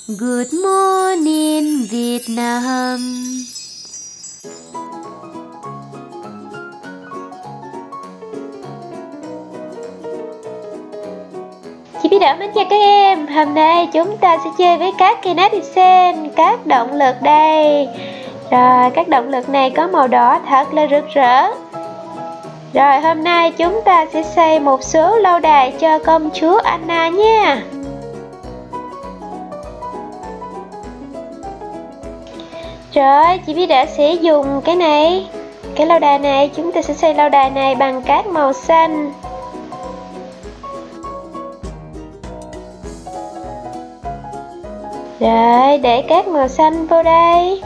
Good morning Vietnam. Chị Bí Đỏ mến chào các em. Hôm nay chúng ta sẽ chơi với các Kinetizen, các động lực đây. Rồi, các động lực này có màu đỏ thật là rực rỡ. Rồi, hôm nay chúng ta sẽ xây một số lâu đài cho công chúa Anna nha. Rồi, chị Bí Đỏ sẽ dùng cái này. Cái lâu đài này, chúng ta sẽ xây lâu đài này bằng cát màu xanh. Rồi, để cát màu xanh vô đây.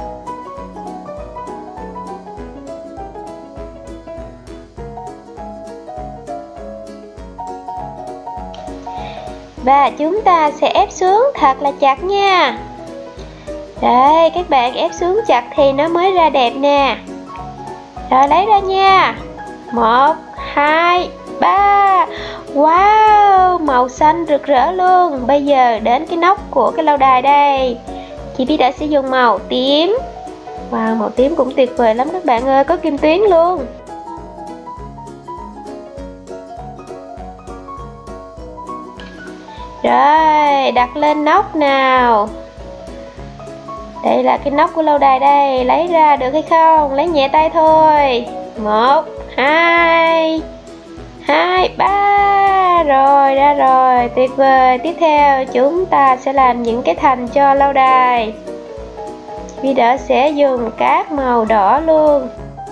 Và chúng ta sẽ ép xuống thật là chặt nha. Đây, các bạn ép xuống chặt thì nó mới ra đẹp nè. Rồi, lấy ra nha. 1, 2, 3. Wow, màu xanh rực rỡ luôn. Bây giờ đến cái nóc của cái lâu đài đây. Chị Bí Đỏ sẽ dùng màu tím. Wow, màu tím cũng tuyệt vời lắm các bạn ơi, có kim tuyến luôn. Rồi, đặt lên nóc nào. Đây là cái nóc của lâu đài đây. Lấy ra được hay không? Lấy nhẹ tay thôi. 1, 2, 3. Rồi, ra rồi. Tuyệt vời. Tiếp theo chúng ta sẽ làm những cái thành cho lâu đài. Bí Đỏ sẽ dùng cát màu đỏ luôn.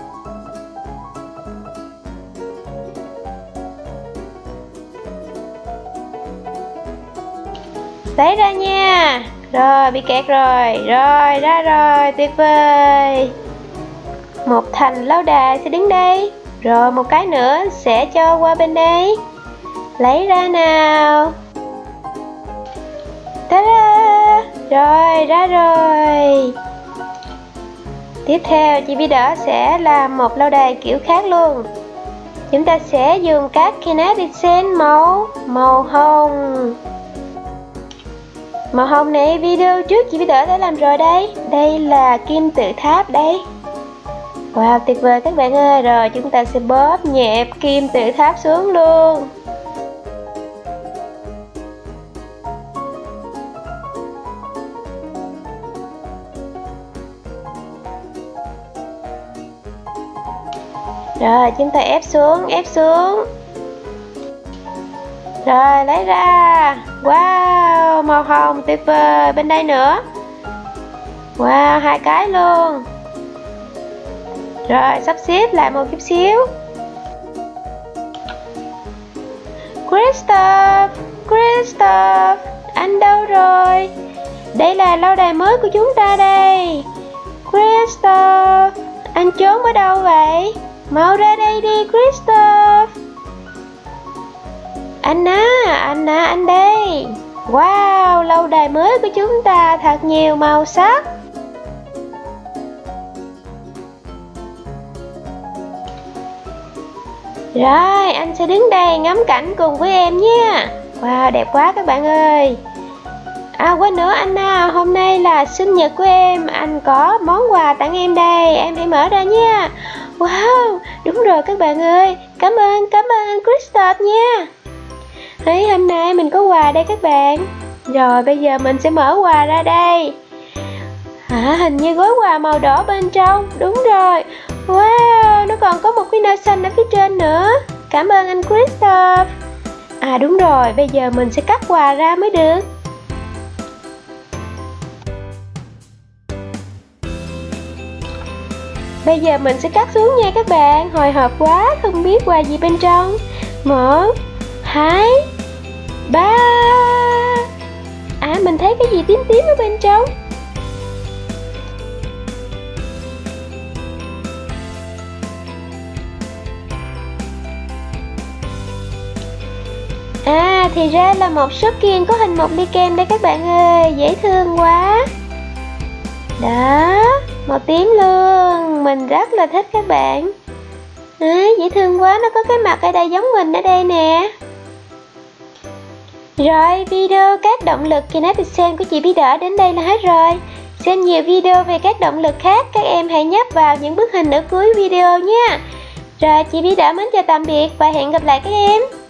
Lấy ra nha. Rồi, bị kẹt rồi. Rồi, ra rồi. Tuyệt vời. Một thành lâu đài sẽ đứng đây. Rồi, một cái nữa sẽ cho qua bên đây. Lấy ra nào. Ta-da! Rồi, ra rồi. Tiếp theo, chị Bí Đỏ sẽ làm một lâu đài kiểu khác luôn. Chúng ta sẽ dùng các Kinetizen màu hồng. Màu hồng này video trước chị Bí Đỏ đã làm rồi đây. Đây là kim tự tháp đây. Wow, tuyệt vời các bạn ơi. Rồi chúng ta sẽ bóp nhẹ kim tự tháp xuống luôn. Rồi chúng ta ép xuống. Rồi lấy ra. Wow, màu hồng tuyệt vời. Bên đây nữa. Wow, 2 cái luôn. Rồi sắp xếp lại một chút xíu. Christoph, anh đâu rồi? Đây là lâu đài mới của chúng ta đây. Christoph, anh trốn ở đâu vậy? Mau ra đây đi Christoph. Anna, anh đây. Wow, lâu đài mới của chúng ta thật nhiều màu sắc. Rồi, anh sẽ đứng đây ngắm cảnh cùng với em nha. Wow, đẹp quá các bạn ơi. À, quên nữa Anna, hôm nay là sinh nhật của em. Anh có món quà tặng em đây. Em hãy mở ra nha. Wow, đúng rồi các bạn ơi. Cảm ơn anh Christoph nha. Đấy, hôm nay mình có quà đây các bạn. Rồi, bây giờ mình sẽ mở quà ra đây. Hình như gói quà màu đỏ bên trong. Đúng rồi. Wow, nó còn có một cái nơ xanh ở phía trên nữa. Cảm ơn anh Christoph. À đúng rồi, bây giờ mình sẽ cắt quà ra mới được. Bây giờ mình sẽ cắt xuống nha các bạn. Hồi hộp quá, không biết quà gì bên trong. 1, 2, 3. À, mình thấy cái gì tím tím ở bên trong. À, thì ra là một số kiên có hình một ly kem đây các bạn ơi. Dễ thương quá. Đó, màu tím luôn. Mình rất là thích các bạn. Đấy, dễ thương quá. Nó có cái mặt ở đây giống mình ở đây nè. Rồi, video các động lực Kinetic Sand của chị Bí Đỡ đến đây là hết rồi. Xem nhiều video về các động lực khác, các em hãy nhấp vào những bức hình ở cuối video nha. Rồi, chị Bí Đỡ mến chào tạm biệt và hẹn gặp lại các em.